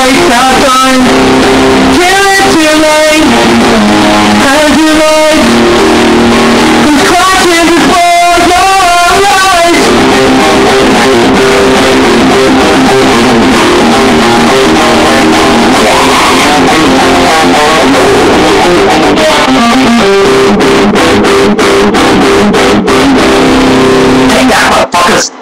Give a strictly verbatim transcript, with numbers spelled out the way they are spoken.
waste our time. Kill it too late. As you like, who's crashing before your eyes? Take that, motherfuckers!